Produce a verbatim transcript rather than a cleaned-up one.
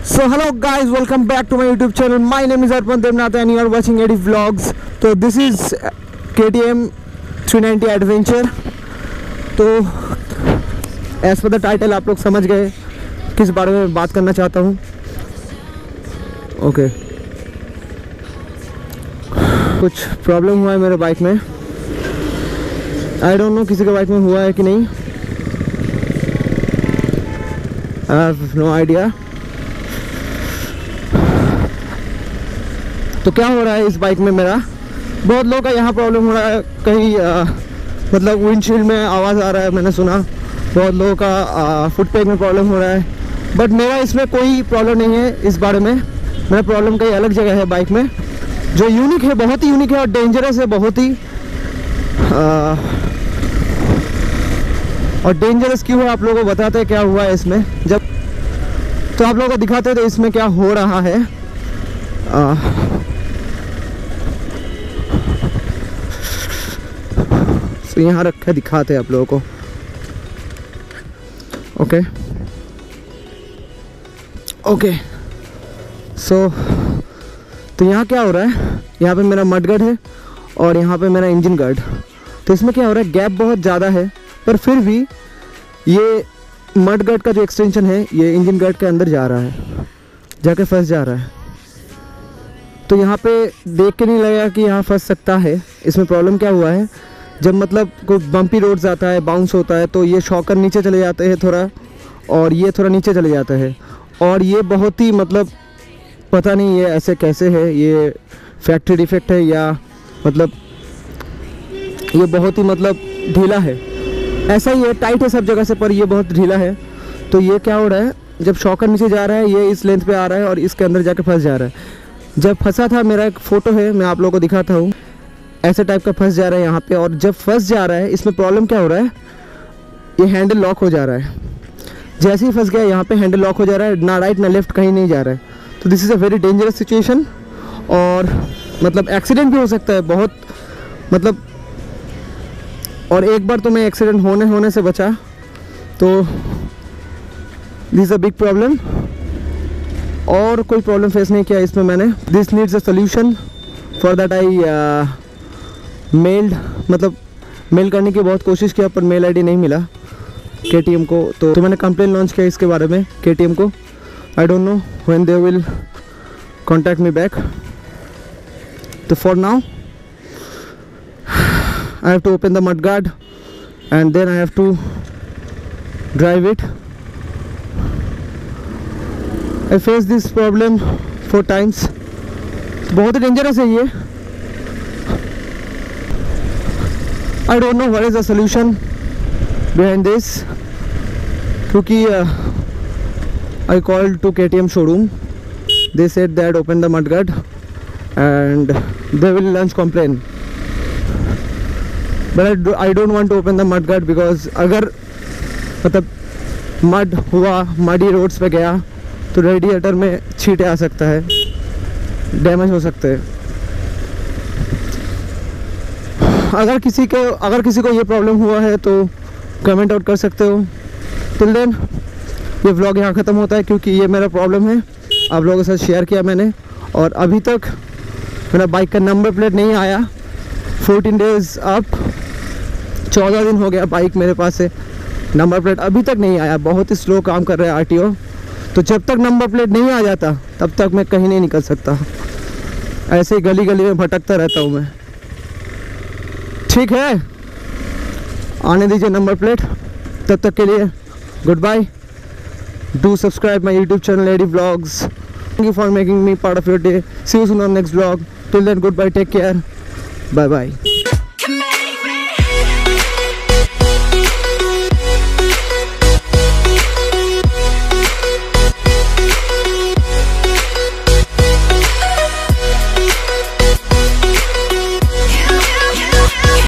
So hello guys, welcome back to my YouTube channel. My name is Arpan Devnath and you are watching Eddie Vlogs. So this is K T M three ninety Adventure. तो as per the title आप लोग समझ गए किस बारे में बात करना चाहता हूँ. Okay okay. कुछ प्रॉब्लम हुआ है मेरे बाइक में. आई डोंट नो किसी के बाइक में हुआ है कि नहीं. I have no idea. तो क्या हो रहा है इस बाइक में मेरा, बहुत लोगों का यहाँ प्रॉब्लम हो रहा है. कहीं आ, मतलब विंडशील्ड में आवाज़ आ रहा है, मैंने सुना. बहुत लोगों का फुट पैक में प्रॉब्लम हो रहा है. बट मेरा इसमें कोई प्रॉब्लम नहीं है. इस बारे में मेरा प्रॉब्लम कहीं अलग जगह है बाइक में, जो यूनिक है, बहुत ही यूनिक है और डेंजरस है. बहुत ही आ, और डेंजरस क्यों है आप लोगों को बताते हैं क्या हुआ है इसमें. जब तो आप लोगों को दिखाते हैं तो इसमें क्या हो रहा है. आ, तो यहाँ रखा दिखाते हैं आप लोगों को. ओके ओके सो तो यहाँ क्या हो रहा है, यहाँ पे मेरा मड गार्ड है और यहाँ पे मेरा इंजन गार्ड. तो इसमें क्या हो रहा है, गैप बहुत ज़्यादा है, पर फिर भी ये मड गार्ड का जो एक्सटेंशन है ये इंजन गार्ड के अंदर जा रहा है, जाके फंस जा रहा है. तो यहाँ पे देख के नहीं लगेगा कि यहाँ फंस सकता है. इसमें प्रॉब्लम क्या हुआ है, जब मतलब कोई बम्पी रोड्स आता है, बाउंस होता है, तो ये शॉकर नीचे चले जाते हैं थोड़ा, और ये थोड़ा नीचे चले जाता है. और ये बहुत ही मतलब पता नहीं ये ऐसे कैसे है, ये फैक्ट्री डिफेक्ट है या मतलब ये बहुत ही मतलब ढीला है. ऐसा ही है, टाइट है सब जगह से, पर ये बहुत ढीला है. तो ये क्या हो रहा है, जब शॉकर नीचे जा रहा है ये इस लेंथ पे आ रहा है और इसके अंदर जाके फंस जा रहा है. जब फंसा था, मेरा एक फ़ोटो है, मैं आप लोगों को दिखाता हूँ. ऐसे टाइप का फंस जा रहा है यहाँ पे. और जब फंस जा रहा है, इसमें प्रॉब्लम क्या हो रहा है, ये हैंडल लॉक हो जा रहा है. जैसे ही फंस गया यहाँ पे हैंडल लॉक हो जा रहा है, ना राइट ना लेफ्ट कहीं नहीं जा रहा है. तो this is a very dangerous situation. और मतलब एक्सीडेंट भी हो सकता है बहुत, मतलब. और एक बार तो मैं एक्सीडेंट होने होने से बचा. तो this is a big problem. और कोई प्रॉब्लम फेस नहीं किया इसमें मैंने. This needs a solution. For that I mailed, मतलब मेल करने की बहुत कोशिश किया, पर मेल आईडी नहीं मिला के टी एम को. तो, तो मैंने कंप्लेन लॉन्च किया इसके बारे में के टी एम को. I don't know when they will contact me back. तो for now I have to open the mud guard and then I have to drive it. I face this problem four times. बहुत ही dangerous है ये. I don't know what is the solution behind this. क्योंकि I called to K T M showroom. They said that open the mud guard and they will launch complain. But I don't want to open the mud guard because अगर मतलब mud हुआ, muddy roads पे गया, तो radiator में छींटे आ सकता है, डैमेज हो सकते हैं. अगर किसी को अगर किसी को ये प्रॉब्लम हुआ है तो कमेंट आउट कर सकते हो. टिल देन ये व्लॉग यहाँ ख़त्म होता है, क्योंकि ये मेरा प्रॉब्लम है, आप लोगों के साथ शेयर किया मैंने. और अभी तक मेरा बाइक का नंबर प्लेट नहीं आया. फोर्टीन डेज़ अप, चौदह दिन हो गया बाइक मेरे पास से, नंबर प्लेट अभी तक नहीं आया. बहुत ही स्लो काम कर रहा है आर टी ओ. तो जब तक नंबर प्लेट नहीं आ जाता तब तक मैं कहीं नहीं निकल सकता. ऐसे ही गली गली में भटकता रहता हूँ मैं. ठीक है, आने दीजिए नंबर प्लेट. तब तक के लिए goodbye. Do subscribe my YouTube channel AD vlogs. Thank you for making me part of your day. See you soon on next vlog. Till then goodbye, take care, bye bye.